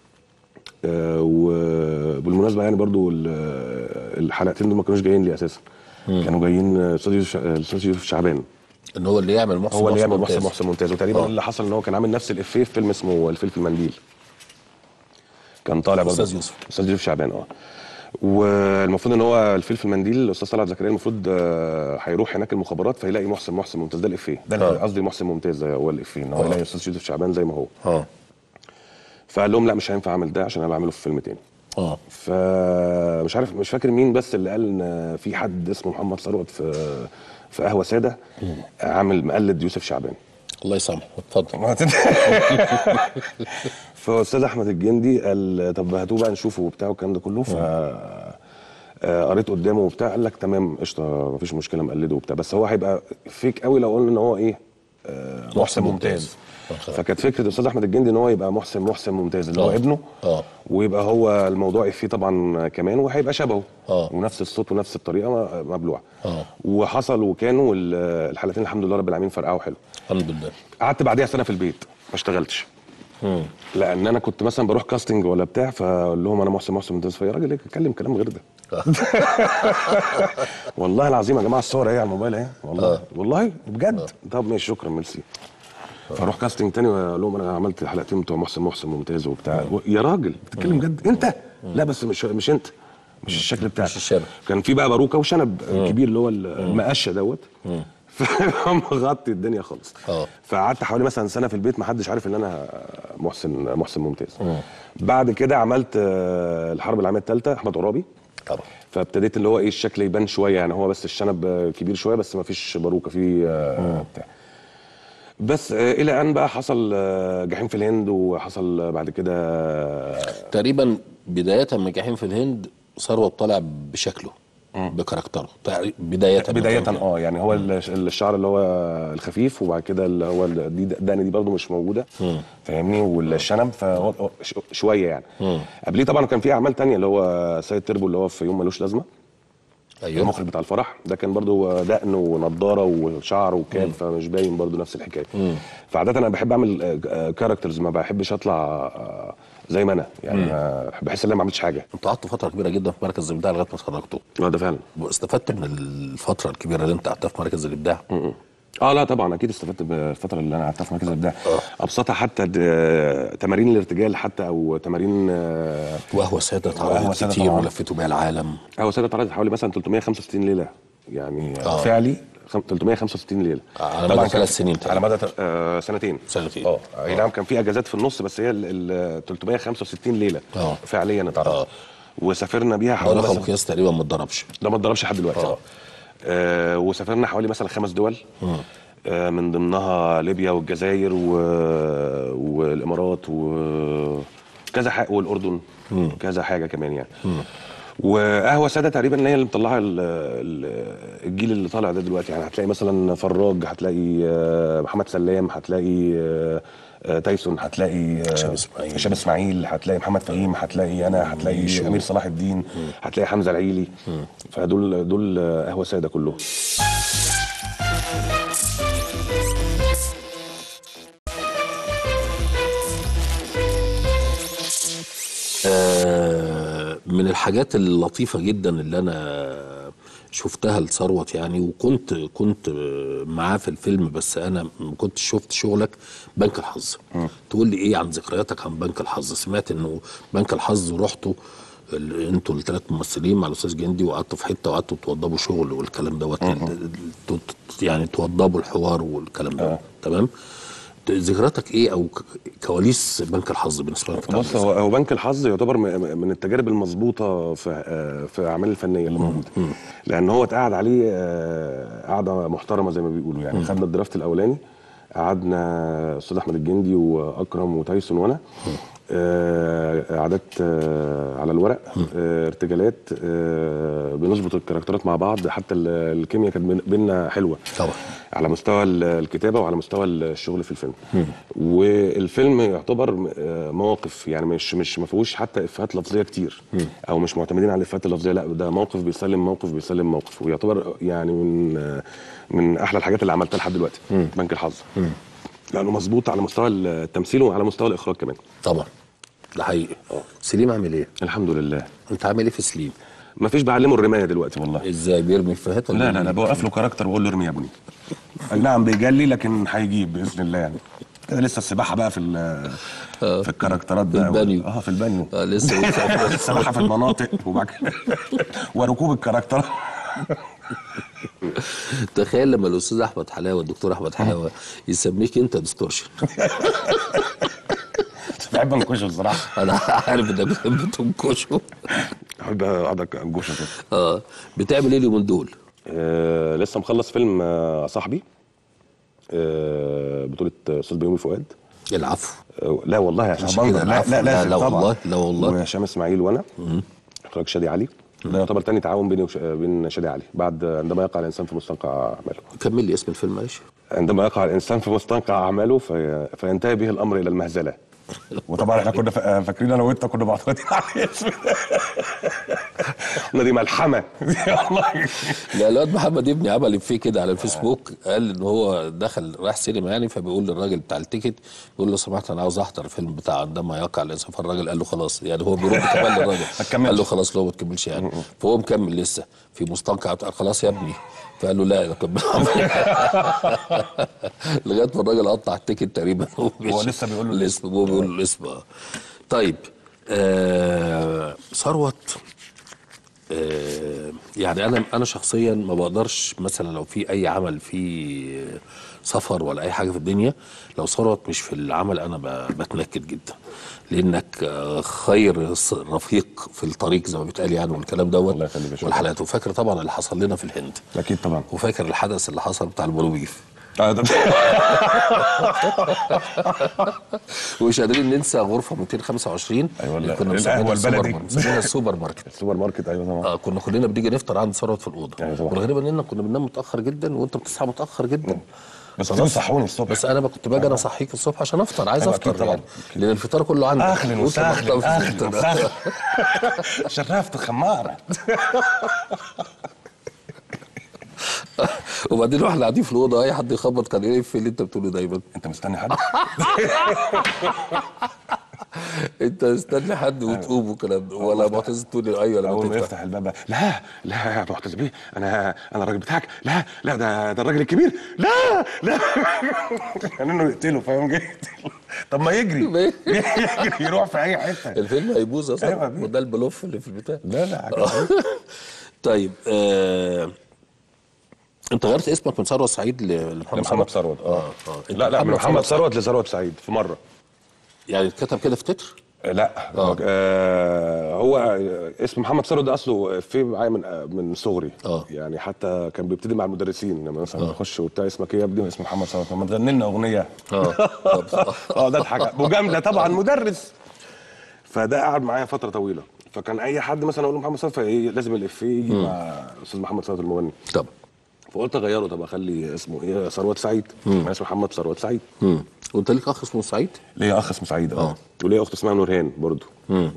آه وبالمناسبه يعني برضو الحلقتين دول ما كانوش جايين لي اساسا. مم. كانوا جايين الاستاذ يوسف الاستاذ يوسف شعبان، ان هو اللي يعمل محسن هو اللي يعمل محسن محسن محسن ممتاز. وتقريبا اللي حصل ان هو كان عامل نفس الافيه في فيلم اسمه الفلفل المنديل، كان طالع برضه الاستاذ يوسف الاستاذ يوسف شعبان. اه والمفروض ان هو الفلفل المنديل الاستاذ طلعت زكريا المفروض هيروح هناك المخابرات فيلاقي محسن محسن ممتاز. ده الافيه ده قصدي محسن ممتاز هو الافيه ان هو يلاقي الاستاذ يوسف شعبان زي ما هو. اه فقال لهم لا مش هينفع اعمل ده عشان انا بعمله في فيلم تاني. اه فمش عارف مش فاكر مين بس اللي قال ان في حد اسمه محمد ثروت في في قهوه ساده عامل مقلد يوسف شعبان. الله يسامحه، اتفضل. فاستاذ احمد الجندي قال طب هاتوه بقى نشوفه وبتاع والكلام ده كله. ف آه، قريت قدامه وبتاع، قال لك تمام قشطه مفيش مشكله مقلده وبتاع، بس هو هيبقى فيك قوي لو قلنا ان هو ايه آه، محسن ممتاز. فكانت فكره الاستاذ احمد الجندي ان هو يبقى محسن محسن ممتاز اللي هو ابنه. اه ويبقى هو الموضوع فيه طبعا كمان وهيبقى شبهه اه ونفس الصوت ونفس الطريقه مبلوعه. اه وحصل وكانوا الحلقتين الحمد لله رب العالمين فرقعوا حلو الحمد لله. قعدت بعديها سنه في البيت ما اشتغلتش. امم لان انا كنت مثلا بروح كاستنج ولا بتاع، فاقول لهم انا محسن محسن ممتاز، فيا راجل اتكلم كلام غير ده. والله العظيم يا جماعه الصور اهي على الموبايل اهي والله آه. والله بجد. آه. طب ماشي شكرا ميرسي. فاروح كاستنج تاني واقول لهم انا عملت حلقتين بتوع محسن محسن ممتاز وبتاع. آه. يا راجل بتتكلم جد انت؟ آه. لا بس مش مش انت، مش الشكل بتاعك، مش الشنب. كان في بقى باروكه وشنب آه. كبير اللي هو المقشه دوت فمغطي الدنيا خالص. اه فقعدت حوالي مثلا سنه في البيت ما حدش عارف ان انا محسن محسن ممتاز. اه بعد كده عملت الحرب العالميه الثالثه احمد عرابي طبعا، فابتديت اللي هو ايه الشكل يبان شويه، يعني هو بس الشنب كبير شويه بس ما فيش باروكه فيه بتاع. بس الى ان بقى حصل جحيم في الهند، وحصل بعد كده تقريبا بدايه من جحيم في الهند ثروت طالع بشكله بكاركتره بدايه بدايه اه يعني هو مم. الشعر اللي هو الخفيف، وبعد كده اللي هو دي الدقن دي برضو مش موجوده فاهمني، والشنب فهو شويه يعني. قبليه طبعا كان في اعمال تانية اللي هو سيد تربو اللي هو في يوم ملوش لازمه. ايوه المخرج بتاع الفرح ده كان برضو دقن ونضاره وشعر وكاب، فمش باين برضو نفس الحكايه. مم. فعاده انا بحب اعمل كاركترز، ما بحبش اطلع زي ما انا يعني، بحس ان انا ما عملتش حاجه. انت قعدت فتره كبيره جدا في مركز الابداع لغايه ما اتخرجتوا. اه ده فعلا. واستفدت من الفتره الكبيره اللي انت قعدتها في مركز الابداع؟ م-م. اه لا طبعا اكيد استفدت بالفتره اللي انا قعدتها في مركز الابداع. ابسطها حتى تمارين الارتجال حتى، او تمارين وهو ساده اتعرضت كتير ولفتوا بيها العالم. وهو ساده اتعرضت حوالي مثلا ثلاثمية وخمسة وستين ليله يعني. آه. فعلي ثلاثمية وخمسة وستين ليله على مدى ثلاث سنين على مدى آه سنتين سنتين اه اي نعم كان في اجازات في النص، بس هي ال ثلاثمية وخمسة وستين ليله أوه. فعليا اتعرضت. آه. وسافرنا بيها حوالي رقم قياس تقريبا ما اتضربش، ده ما اتضربش لحد دلوقتي. اه آه وسافرنا حوالي مثلا خمس دول. م. آه من ضمنها ليبيا والجزائر و... والامارات وكذا حاجه، والاردن م. كذا حاجه كمان يعني. م. وقهوه ساده تقريبا اللي هي اللي مطلعها الجيل اللي طالع ده دلوقتي يعني. هتلاقي مثلا فراج، هتلاقي محمد سلام، هتلاقي تايسون، هتلاقي هشام اسماعيل هشام اسماعيل هتلاقي محمد فهيم، هتلاقي انا، هتلاقي امير صلاح الدين، هتلاقي حمزه العيلي. فدول دول قهوه ساده كلهم. من الحاجات اللطيفة جدا اللي أنا شفتها لثروت يعني، وكنت كنت معاه في الفيلم بس أنا ما كنتش شفت شغلك، بنك الحظ. م. تقول لي إيه عن ذكرياتك عن بنك الحظ؟ سمعت إنه بنك الحظ ورحتوا انتوا الثلاث ممثلين مع الأستاذ جندي وقعدتوا في حتة وقعدتوا توضبوا شغل والكلام دوت، يعني توضبوا الحوار والكلام ده. تمام. ذكرياتك ايه او كواليس بنك الحظ بالنسبه لك؟ بص هو هو بنك الحظ يعتبر من التجارب المظبوطه في في الاعمال الفنيه اللي موجوده، لان هو اتقعد عليه قعده محترمه زي ما بيقولوا يعني. خدنا الدرافت الاولاني، قعدنا استاذ احمد الجندي واكرم وتايسون وانا، قعدات على الورق، ارتجالات، بنظبط الكاركترات مع بعض، حتى الكيمياء كانت بينا حلوه طبعا على مستوى الكتابه وعلى مستوى الشغل في الفيلم. م. والفيلم يعتبر مواقف يعني، مش مش ما فيهوش حتى افيهات لفظيه كتير. م. او مش معتمدين على الافيهات اللفظيه، لا ده موقف بيسلم موقف بيسلم موقف، ويعتبر يعني من من احلى الحاجات اللي عملتها لحد دلوقتي. م. بنك الحظ م. لانه مظبوط على مستوى التمثيل وعلى مستوى الاخراج كمان. طبعا ده حقيقي. اه سليم عامل ايه؟ الحمد لله. انت عامل ايه في سليم؟ مفيش، بعلمه الرمايه دلوقتي والله. ازاي بيرمي افيهات؟ لا لا لا بوقف له كاركتر واقول له ارمي يا ابني. اي نعم بيجلي لكن هيجيب باذن الله يعني. كده لسه السباحه بقى في في الكاركترات بقى، في البانيو. اه في البانيو. اه لسه السباحه في المناطق وبعد كده وركوب الكاركترات. تخيل لما الاستاذ احمد حلاوه الدكتور احمد حلاوه يسميك انت ديستورشن. بحب انكشه الصراحه. انا عارف انك بتحب تنكشه. بحب اقعد انكشه كده. اه بتعمل ايه اليومين دول؟ آه لسه مخلص فيلم آه صاحبي، آه بطوله استاذ بيومي فؤاد. العفو. لا والله يا مش شعبان، كده لا العفو. لا لا, لازم لا طبعا. والله، لا والله. وهشام اسماعيل وانا اخراج شادي علي. ده يعتبر تاني تعاون بيني وش... بين شادي علي بعد عندما يقع الانسان في مستنقع اعماله. كمل لي اسم الفيلم معلش. عندما يقع الانسان في مستنقع اعماله في... فينتهي به الامر الى المهزله. وطبعا احنا كنا فا- فاكرين انا وانت كنا معتقدين على الاسم ده. دي ملحمه والله. لا الواد محمد ابني عمل فيه كده على الفيسبوك، قال ان هو دخل راح سينما يعني، فبيقول للراجل بتاع التيكت، بيقول له لو سمحت انا عاوز احضر الفيلم بتاع عندما يقع الانسان، فالراجل قال له خلاص، يعني هو بيرد كمان للراجل قال له خلاص لو ما تكملش يعني، فهو مكمل لسه في مستنقع، قال خلاص يا ابني، فقال له لا كمل لغايه ما الراجل قطع التيكت تقريبا. هو لسه بيقول له الاسم، هو بيقول له الاسم. طيب آه ثروت، آه يعني انا انا شخصيا ما بقدرش مثلا لو في اي عمل فيه سفر ولا اي حاجه في الدنيا، لو ثروت مش في العمل انا ب- بتنكد جدا، لانك آه، خير رفيق في الطريق زي ما بيتقال يعني، والكلام دوت الله يخليك يا شيخ. والحلقات. وفاكر طبعا اللي حصل لنا في الهند، اكيد طبعا. وفاكر الحدث اللي حصل بتاع البولوبيف، آه، ده- ومش قادرين ننسى غرفه مئتين وخمسة وعشرين أيوة اللي لا، كنا القهوة مسمينها البلدي. السوبر مسمينها السوبر ماركت. السوبر ماركت، ايوه طبعا. اه كنا كلنا بنيجي نفطر عند ثروت في الاوضه، أيوة طبعا. والغريب اننا كنا بننام متاخر جدا وانت بتصحى متاخر جدا. بس دول صحوني الصبح. بس انا ما كنت باجي انا اصحيك الصبح عشان افطر، عايز أيوة أكيد افطر طبعا. يعني، لان الفطار كله عندك. اهلا وأنت وسهلا محتفظ اهلا بالفطار. وسهلا. شرفت خماره. وبعدين واحنا قاعدين في الاوضه اي حد يخبط كان ايه في اللي انت بتقوله دايما؟ انت مستني حد؟ انت مستني حد وتقوم والكلام ده، ولا معتز تقول لي ايوه لما اول ما تفتح؟ يفتح الباب، لا لا يا معتز بيه، انا انا الراجل بتاعك، لا لا ده ده الراجل الكبير، لا لا يعني انه يقتله، فاهم؟ جاي يقتله. طب ما يجري يجري يروح في اي حته. الفيلم هيبوظ اصلا. أيوة. وده البلوف اللي في البتاع. لا لا طيب آه... انت غيرت اسمك من ثروت سعيد ل- لمحمد محمد ثروت. اه اه اه لا لا، من محمد ثروت لثروت سعيد في مره. يعني اتكتب كده في تتر؟ لا آه. آه هو اسم محمد ثروت ده اصله في معايا من من صغري. آه. يعني حتى كان بيبتدي مع المدرسين لما مثلا نخش وبتاع اسمك ايه يا ابني؟ اسم محمد ثروت. ما تغني لنا اغنيه. اه اه ده حاجه مجامله طبعا، مدرس. فده قعد معايا فتره طويله، فكان اي حد مثلا اقول له محمد ثروت فايه لازم الافيه يجي مع استاذ محمد ثروت المغني. طب فقلت اغيره، طب اخلي اسمه ايه؟ ثروت سعيد. ما اسمه محمد ثروت سعيد. امم وانت ليك اخ اسمه سعيد؟ ليا اخ اسمه سعيد. آه. اه وليا اخت اسمها نورهان برضو. امم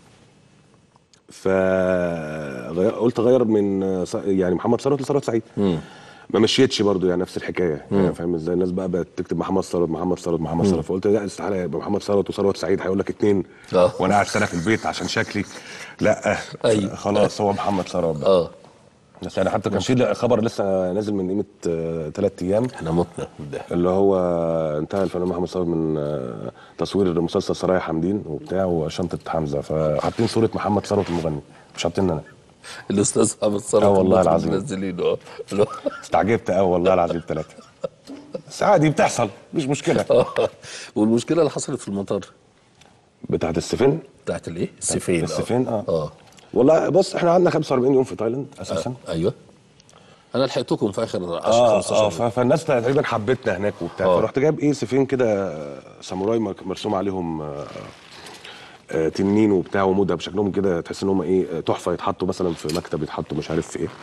فقلت اغير من ث- يعني محمد ثروت لثروت سعيد. امم ما مشيتش برضو، يعني نفس الحكايه. يعني فاهم ازاي؟ الناس بقى بقت تكتب محمد ثروت محمد ثروت محمد ثروت، فقلت لا استحاله يبقى محمد ثروت وثروت سعيد، هيقول لك اتنين آه. وانا قاعد سنه في البيت عشان شكلي. لا أيوة. خلاص هو محمد ثروت بقى. اه بس يعني حتى كان في خبر لسه نازل من قيمه ثلاث ايام، احنا متنا من الضحك. اللي هو انتهى الفنان محمد ثروت من آه، تصوير مسلسل سرايا حمدين وبتاع وشنطه حمزه، فحاطين صوره محمد ثروت المغني، مش حاطين انا. الاستاذ محمد ثروت آه والله العظيم. منزلينه. اه استعجبت قوي والله العظيم ثلاثه. بس عادي بتحصل، مش مشكله. آه. والمشكله اللي حصلت في المطار بتاعت السفن. بتاعت الايه؟ السفين. السفين اه اه والله بص احنا قعدنا خمسة وأربعين يوم في تايلاند اساسا. ايوه انا لحقتكم في اخر عشرة اه خمستاشر اه يوم. ف- فالناس تقريبا حبتنا هناك وبتاع، آه. فرحت جايب ايه سفين كده ساموراي مك- مرسوم عليهم آه، آه، تنين وبتاع ومدة بشكلهم كده، تحس ان هم ايه تحفه، يتحطوا مثلا في مكتب، يتحطوا مش عارف في ايه.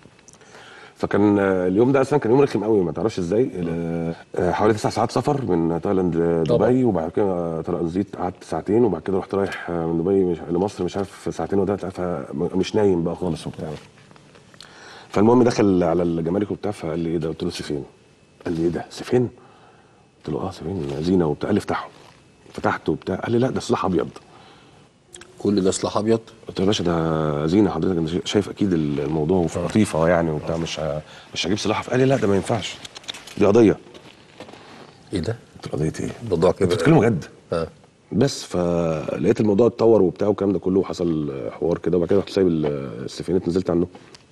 فكان آه، اليوم ده اصلا كان يوم رخم قوي، ما تعرفش ازاي. آه، حوالي تسع ساعات سفر من تايلاند لدبي، وبعد كده ترانزيت قعدت ساعتين، وبعد كده رحت رايح آه، من دبي مش- لمصر مش عارف ساعتين وده، فمش نايم بقى خالص وبتاع. فالمهم دخل على الجمارك وبتاع، فقال لي ايه ده؟ قلت له سيفين. قال لي ايه ده؟ سيفين؟ قلت له اه سيفين زينه وبتاع. قال لي افتحه. فتحته وبتاع، قال لي لا ده سلاح ابيض. كل ده سلاح ابيض؟ قلت له يا باشا ده زينه حضرتك، انت شايف اكيد الموضوع في لطيفه يعني وبتاع، مش ه- مش هجيب سلاح. قال لي لا ده ما ينفعش، دي قضيه. ايه ده؟ قلت له قضيه ايه؟ الموضوع كده انتوا بتتكلموا جد؟ اه بس فلقيت الموضوع اتطور وبتاع والكلام ده كله، وحصل حوار كده، وبعد كده رحت سايب السفينات نزلت عنه.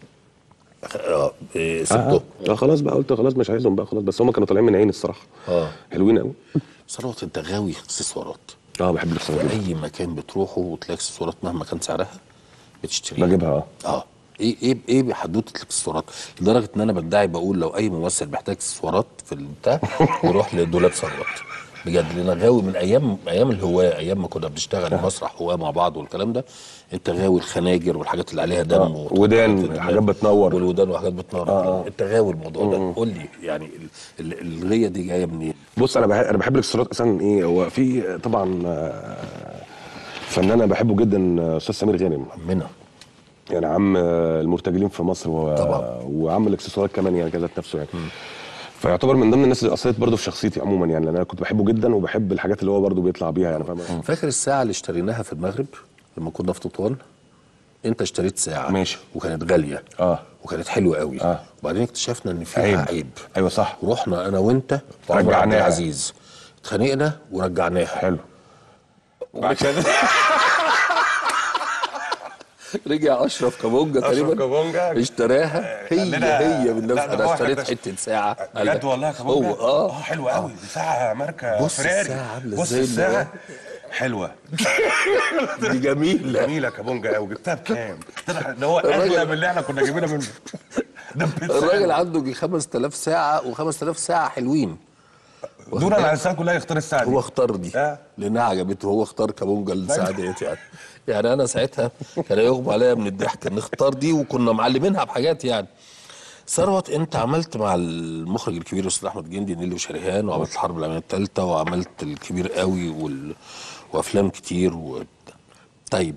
اه إيه اه, سبته؟ آه خلاص بقى، قلت خلاص مش عايزهم بقى خلاص، بس هم كانوا طالعين من عيني الصراحه. اه حلوين قوي. ثروت انت غاوي اكسسوارات، اه بحب الاكسسوارات جدا. اي مكان بتروحه وتلاقي اكسسوارات مهما كان سعرها بتشتريها. بجيبها اه. اه ايه ايه ايه بحدوته الاكسسوارات، لدرجه ان انا بدعي بقول لو اي ممثل محتاج اكسسوارات في البتاع يروح لدولاب ثروت. بجد لان غاوي من ايام ايام الهواه، ايام ما كنا بنشتغل مسرح هواه مع بعض والكلام ده. انت غاوي الخناجر والحاجات اللي عليها دم آه. ودان حاجات بتنور والودان وحاجات بتنور. آه. انت غاوي الموضوع ده. قول لي يعني ال- ال- الغيه دي جايه منين؟ بص انا بحب انا بحب الاكسسوارات اصلا. ايه هو في طبعا آه، فنان انا بحبه جدا، آه، استاذ سمير غانم منى يعني عم آه، المرتجلين في مصر و... طبعا. وعم الاكسسوارات كمان يعني كذات نفسه يعني. م. فيعتبر من ضمن الناس اللي اثرت برضه في شخصيتي عموما يعني، لان انا كنت بحبه جدا وبحب الحاجات اللي هو برضه بيطلع بيها يعني فاهم. فاكر الساعه اللي اشتريناها في المغرب لما كنا في تطوان؟ انت اشتريت ساعه ماشي وكانت غاليه اه وكانت حلوه قوي اه وبعدين اكتشفنا ان فيها عيب. عيب. ايوه صح. رحنا انا وانت وعمر عبد العزيز اتخانقنا ورجعناها. حلو. عشان رجع اشرف كابونجا تقريبا كابونجا اشتراها هي هي من نفس. انا اشتريت حته ساعه بجد والله كابونجا. هو اه اه حلوه قوي دي ساعه ماركه بص فراري. الساعه عامله بص ازاي الساعه حلوه دي جميله جميله كابونجا قوي. جبتها بكام؟ ده هو اغلى من اللي احنا كنا جايبينها منه. الراجل عنده جي خمسة آلاف ساعه وخمسة آلاف ساعه حلوين. دونا على الساعه كلها يختار الساعه دي. هو اختار دي آه. لانها عجبته. هو اختار كابونجا الساعه ديت يعني. يعني انا ساعتها كان يغمى عليا من الضحك نختار دي وكنا معلمينها بحاجات يعني. ثروت انت عملت مع المخرج الكبير الاستاذ احمد جندي نيلي وشريهان، وعملت الحرب العالميه الثالثه، وعملت الكبير قوي وال... وافلام كتير و... طيب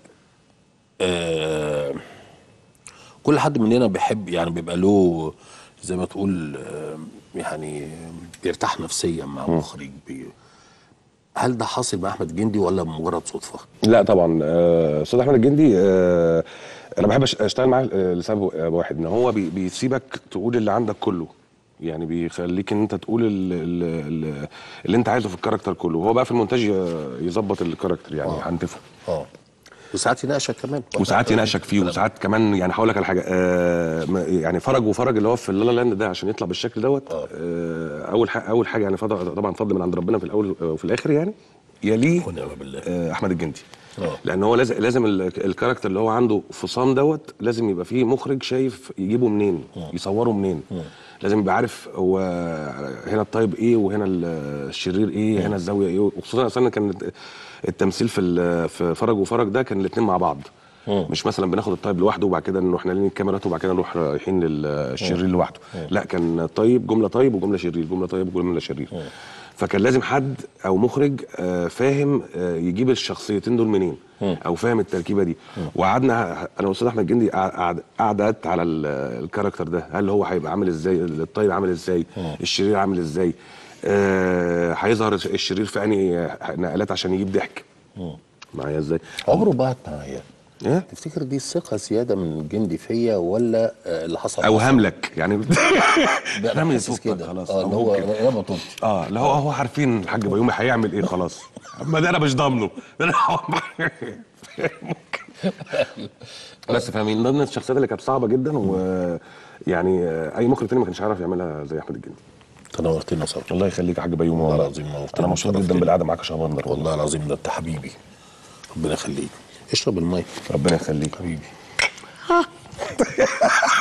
آه... كل حد مننا بيحب يعني بيبقى له زي ما تقول آه... يعني بيرتاح نفسيا مع مخرج بي... هل ده حاصل مع احمد جندي ولا مجرد صدفه؟ لا طبعا استاذ احمد الجندي آه انا بحب اشتغل معاه لسبب واحد، ان هو بي بيسيبك تقول اللي عندك كله. يعني بيخليك ان انت تقول اللي, اللي انت عايزه في الكاركتر كله، وهو بقى في المونتاج يظبط الكاركتر يعني يعنتفه. اه وساعات يناقشك كمان وساعات يناقشك فيه وساعات كمان يعني هقول لك على حاجه آه يعني فرج وفرج اللي هو في اللالا لاند ده عشان يطلع بالشكل دوت. آه اول حاجه اول حاجه يعني فضل طبعا فضل من عند ربنا في الاول وفي الاخر يعني. يليه آه احمد الجندي. أوه. لان هو لازم لازم الكاركتر اللي هو عنده فصام دوت لازم يبقى فيه مخرج شايف يجيبه منين. أوه. يصوره منين. أوه. لازم يبقى عارف هو هنا الطيب ايه وهنا الشرير ايه. أوه. هنا الزاويه ايه. وخصوصا اصلا كان التمثيل في في فرج وفرج ده كان الاثنين مع بعض. مم. مش مثلا بناخد الطيب لوحده وبعد كده نروح نعلن الكاميرات وبعد كده نروح رايحين للشرير لوحده. مم. لا كان طيب جمله طيب وجمله شرير، جمله طيب وجمله شرير. مم. فكان لازم حد او مخرج فاهم يجيب الشخصيتين دول منين. مم. او فاهم التركيبه دي. وقعدنا انا واستاذ احمد جندي قعدت على الكاركتر ده. هل هو هيبقى عامل ازاي؟ الطيب عامل ازاي؟ مم. الشرير عامل ازاي؟ هيظهر آه الشرير في انهي نقلات عشان يجيب ضحك معايا ازاي؟ عمره بعت معايا. ايه؟ تفتكر دي ثقه زياده من جندي فيا ولا آه اللي حصل؟ اوهام لك يعني. رمي كده خلاص. اه اللي هو انا بطلت. اه اللي هو هو عارفين الحاج بيومي هيعمل ايه خلاص. اما ده انا مش ضامنه. بس فاهمين ضمن الشخصيات اللي كانت صعبه جدا ويعني اي مخرج تاني ما كانش عارف يعملها زي احمد الجندي. تنورتنا يا صبري. الله يخليك يا حاج بيومي. والله العظيم انا مبسوط جدا بالقعده معاك يا شهبندر. والله العظيم ده انت حبيبي. ربنا يخليك. اشرب الميه. ربنا يخليك حبيبي.